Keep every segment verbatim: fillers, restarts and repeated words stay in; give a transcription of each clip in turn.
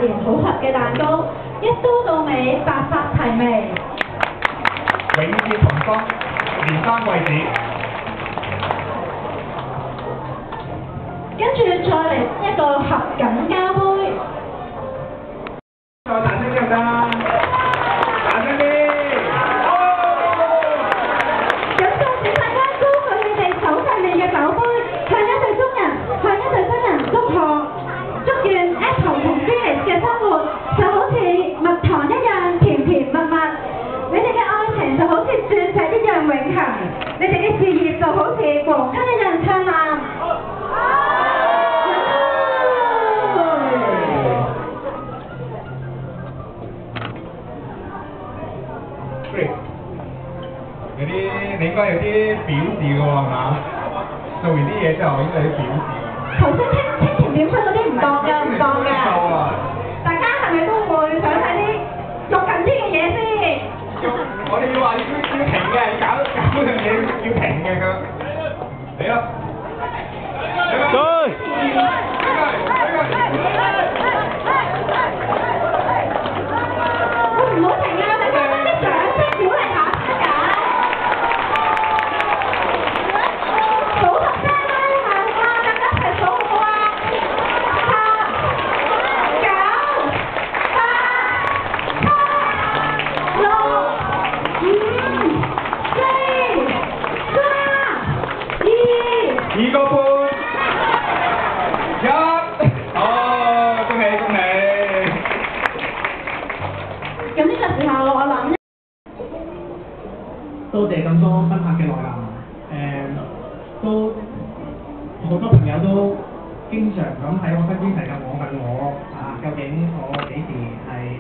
年好合嘅蛋糕，一刀到尾，白髮齊眉， 永結同心，連生貴子。 跟住再嚟一個合巹交杯。 再大聲啲就得，大聲啲。 咁再請大家高舉你哋手上面嘅酒杯，向一對中人，向一對新人祝賀，祝願 Apple 同 Felix 嘅生活就好似蜜糖一樣甜甜蜜蜜，你哋嘅愛情就好似鑽石一樣永恆，你哋嘅事業就好似黃金一樣燦爛。 有啲你應該有啲表示嘅喎，係嘛？做完啲嘢之後應該有啲表示。 頭先清清甜點出嗰啲唔當㗎，唔當㗎。大家係咪都會想睇啲肉緊啲嘅嘢先？ 我哋要話要要平嘅，搞搞嗰樣嘢要平嘅佢。嚟啦！對。 唔好停啊！大家揾啲掌聲鼓勵下先㗎。數十聲啦，係嘛？大家一齊數好唔好啊？八、九、八、七、六、五、四、三、二。 二個半。一。哦，恭喜恭喜！ 咁呢個時候我諗。 多謝咁多賓客嘅來臨，誒、都好多朋友都經常咁喺我身邊提及我問我啊，究竟我幾時係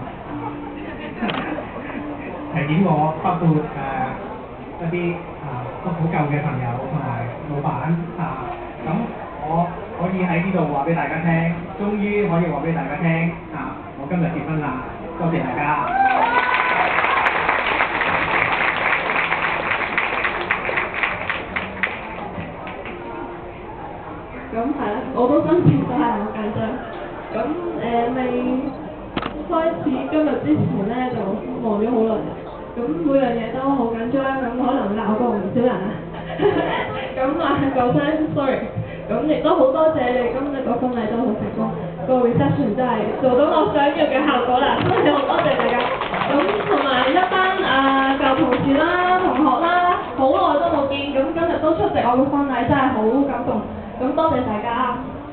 誒提點我，包括誒、一啲啊都好舊嘅朋友同埋老闆啊，咁我可以喺呢度話俾大家聽，終於可以話俾大家聽啊，我今日結婚啦，多謝大家。 咁係啦，我都心情都係好緊張。咁誒未開始今日之前咧，就忙咗好耐。咁每樣嘢都好緊張，咁可能鬧過唔少人啊。咁啊，講聲 sorry。咁亦都好多謝你，今日個婚禮都好成功，個 reception 真係做到我想要嘅效果啦。真係好多謝大家。咁同埋一班啊舊同事啦、同學啦，好耐都冇見，咁今日都出席我嘅婚禮，真係好感動。咁多謝大家。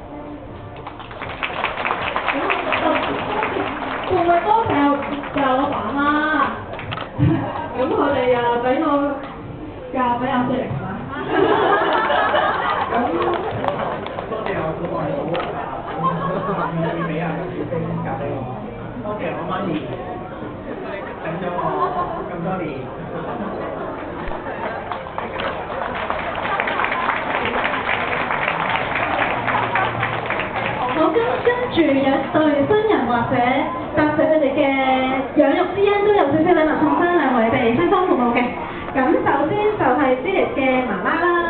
咁仲會多謝就係我爸媽，咁佢哋啊俾我嫁俾阿菲力係嘛？咁多謝我小外母，願意俾阿小飛嫁俾我。多謝我媽咪，等咗我咁多年。 好，跟跟住有對新人或者搭上佢哋嘅養育之恩，都有少少禮物送翻兩位被新方服務嘅。咁首先就係 Felix 嘅媽媽啦。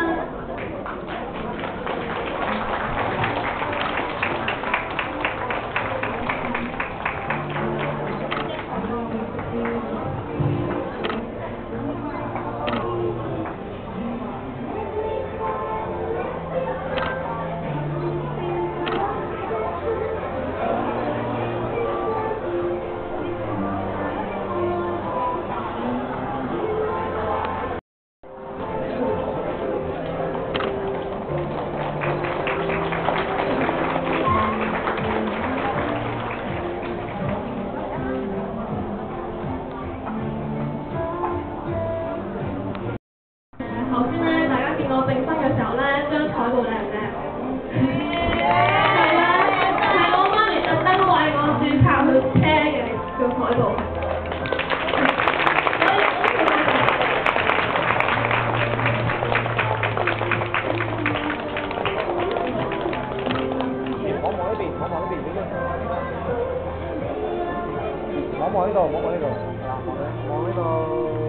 望呢度，望呢度，係啦，望呢度，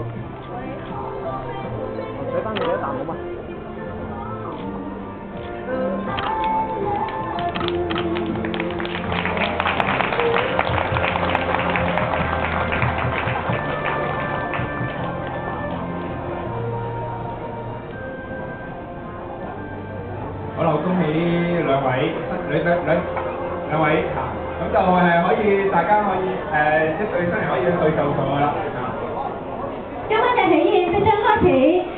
俾翻佢哋一啖好嘛？ 好啦，恭喜兩位兩兩兩兩位嚇，咁就誒可以大家可以誒一對新人可以去就座啦嚇。 今晚嘅喜宴即將開始。